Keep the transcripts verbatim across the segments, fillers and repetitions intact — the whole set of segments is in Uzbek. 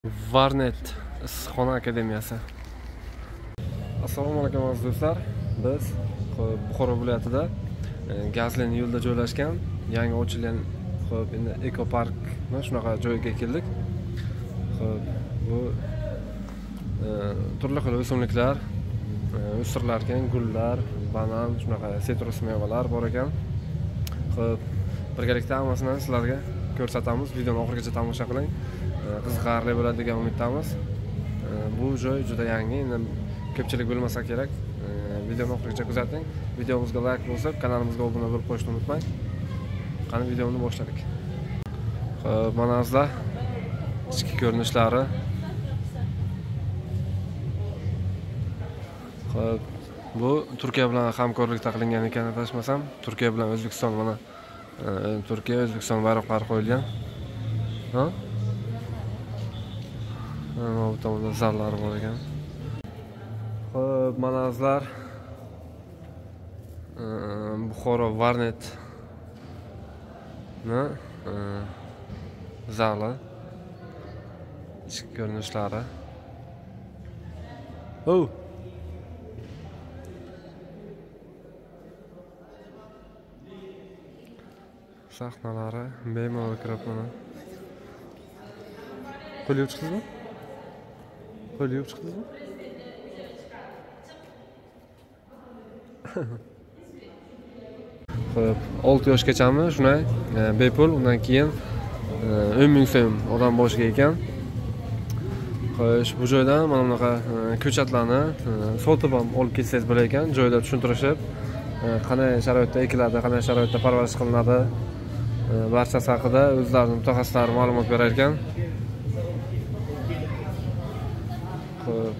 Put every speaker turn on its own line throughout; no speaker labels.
Varnet issiqxona akademiyasi. Assalomu alaykum aziz do'stlar. Biz Buxoro viloyatida Gazlen yo'lda joylashgan yangi ochilgan xo'p endi ekoparkni shunaqa joyga keldik. Xo'p, bu turli xil o'simliklar, o'stirilgan ekan, gullar, banan, shunaqa sitrus mevalar bor ekan. Xo'p, birgalikda hammasini sizlarga ko'rsatamiz. Videoni oxirigacha tomosha qiling. Qiziqarli bo'ladi degan umiddamiz. Bu joy juda yangi, endi ko'pchilik bilmasa kerak. Videoni oxirigacha kuzating. Videomizga like bosib, kanalimizga obuna bo'lib qo'yishni unutmang. Qani videoni boshladik. Xo'p, mana sizlar ichki ko'rinishlari. Xo'p, bu Turkiya bilan hamkorlikda qilingan ekan, adashmasam. Turkiya bilan O'zbekiston mana Turkiya O'zbekiston bayroqlari qo'yilgan. Ha? Bu tomonda zallar bor ekan. Xo'p, mana sizlar Buxoro Varnet ni zali ichki ko'rinishlari. Oh. Sahnalari bemalol kirib mana. Qo'l yuvib chiqdingizmi? Qo'l yuvib chiqdingizmi? Xo'p, olti yoshgachami shunday bepul, undan keyin o'n ming so'm odam boshiga ekan. Xo'sh, bu joydan mana bunaqa ko'chatlarni sotib ham olib ketsangiz bo'lar ekan, joyda tushuntirishib, qanday sharoitda ekiladi, qanday sharoitda parvarish qilinadi, barchasi haqida o'zlarining mutaxassislari ma'lumot berar ekan. Xo'p.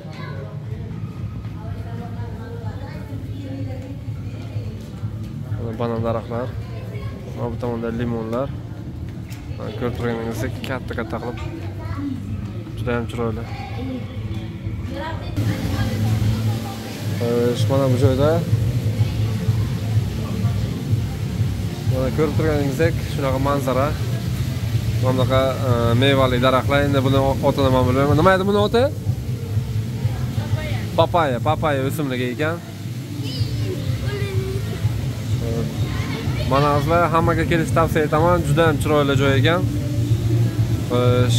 Banan daraxtlar. Mana bu tomonda limonlar. Ko'rib turganingizdek katta-katta qilib juda ham chiroyli. Xo'sh, mana bu joyda mana ko'rib turganingizdek shunaqa manzara. Mana bunaqa mevali daraxtlar. Endi buni otini men bilmayman. Nima edi buni oti? Papaya, papaya o'simligi ekan. Mana sizlar hammaga kelishni tavsiya etaman. Juda ham chiroyli joy ekan. Xo'sh.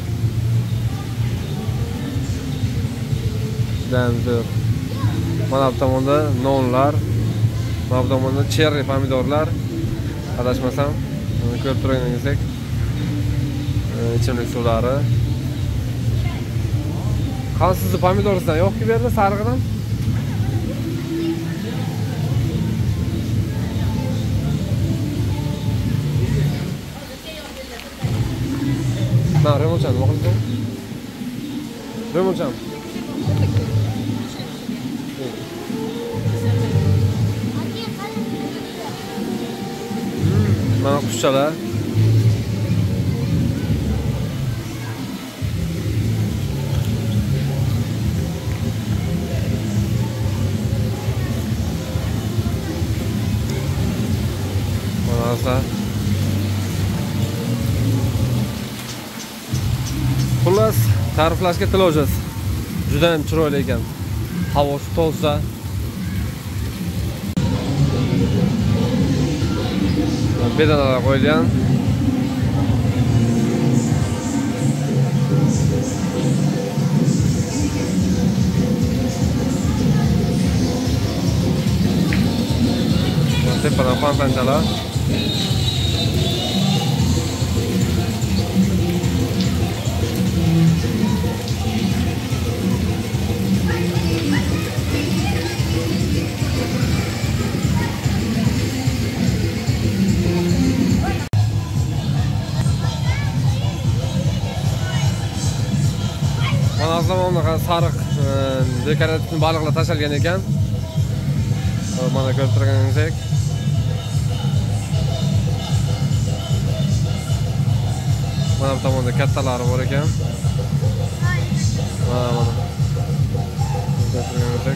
Dandir. Mana bu tomonda nonlar, mana bu tomonda cherry pomidorlar. Adashmasam, ko'rib turganingizdek ichimlik suvlari. Qani sizni pomidoringizdan yo'q-ku bu yerda sarig'idan? Na, remolchan, nima qilibsan? Remolchan. Mana qushchalar. Mana xullas, ta'riflashga til ojiz. Juda ham chiroyli ekan. Havosi toza. Bedanalar qo'yilgan. Tepadan fontanchalar. Mana sariq dekorativ baliqlar tashalgan ekan. Mana ko'rib turganingizdek. Mana bu tomonda kattalari bor ekan. Mana mana. Ko'rib turganingizdek.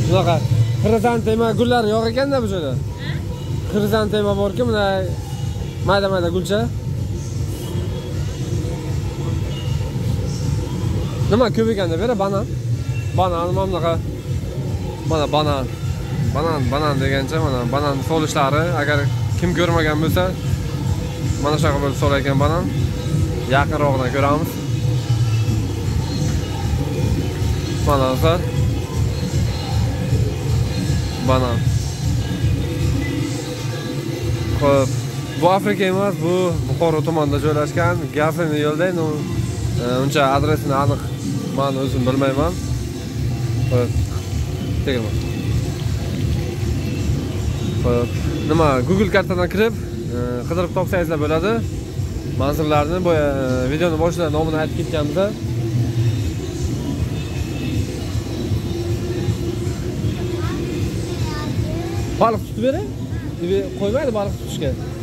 Bunaqa xrizantema gullar yo'q ekanda bu joyda. Xrizantema bor-ku, buna mayda-mayda gulcha. Nima ko'p ekanda bera banan. Banan mana bunaqa. Mana banan. Banan, banan degancha mana banan solishlari agar kim ko'rmagan bo'lsa, mana shunaqa bo'lib solar ekan banan. Yaqinroqdan ko'ramiz. Mana hozir banan. Xo'p, bu Afrika emas, bu Buxoro tumanida joylashgan Gazini yo'lda, no uncha adresini aniq men o'zim bilmayman. Xo'p, tegirman. Xo'p, nima Google kartadan kirib qidirib topsangizlar bo'ladi. Manzillarni bu videoni boshida nomini aytib ketganmiz. Baliq tutib bering. Qo'ymaydi baliq tutishga.